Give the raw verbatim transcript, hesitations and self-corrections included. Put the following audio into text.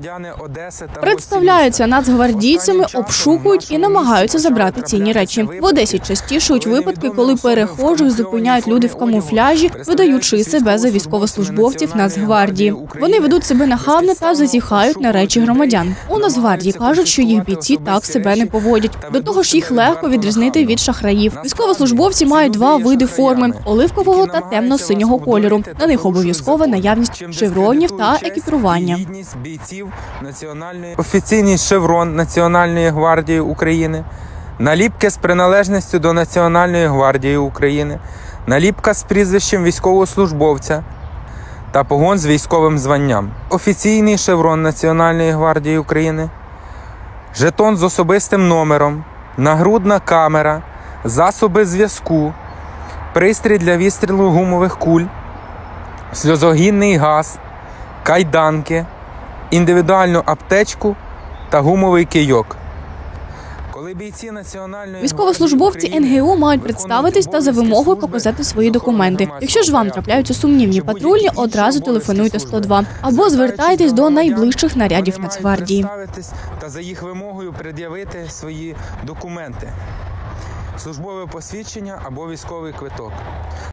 громадяни Одеси та Представляються нацгвардійцями, обшукують і намагаються забрати цінні речі. В Одесі частішують випадки, коли перехожих зупиняють люди в камуфляжі, видаючи себе за військовослужбовців Нацгвардії. Вони ведуть себе нахабно та зазіхають на речі громадян. У Нацгвардії кажуть, що їх бійці так себе не поводять. До того ж, їх легко відрізнити від шахраїв. Військовослужбовці мають два види форми – оливкового та темно-синього кольору. На них обов'язкова наявність шевронів та екіпірування. Офіційний шеврон Національної гвардії України, наліпки з приналежністю до Національної гвардії України, наліпка з прізвищем військовослужбовця та погон з військовим званням. Офіційний шеврон Національної гвардії України, жетон з особистим номером, нагрудна камера, засоби зв'язку, пристрій для відстрілу гумових куль, сльозогінний газ, кайданки, індивідуальну аптечку та гумовий кийок. Військовослужбовці ен ге о мають представитись та за вимогою показати свої документи. Якщо ж вам трапляються сумнівні патрульні, одразу телефонуйте сто два або звертайтесь до найближчих нарядів Нацгвардії. Та за їх вимогою пред'явити свої документи, службове посвідчення або військовий квиток.